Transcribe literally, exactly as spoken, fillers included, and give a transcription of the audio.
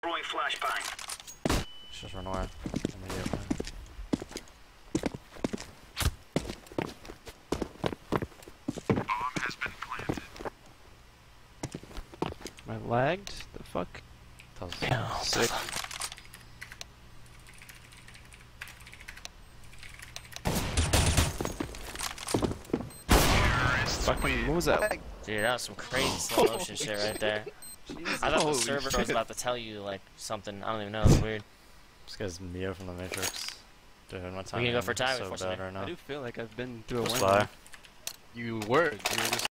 Throwing flashbang. Just run away. Immediately. Bomb has been planted. Am I lagged? The fuck? That was Yeah. sick. Fucking, what was that? Dude, that was some crazy slow motion shit right there. Jesus. I thought the Holy server shit. was about to tell you like something. I don't even know. It's weird. This guy's Mio from the Matrix. Dude, my time gonna go for time so before bad something. right now. I do feel like I've been through a Just window. fly. You were. You were just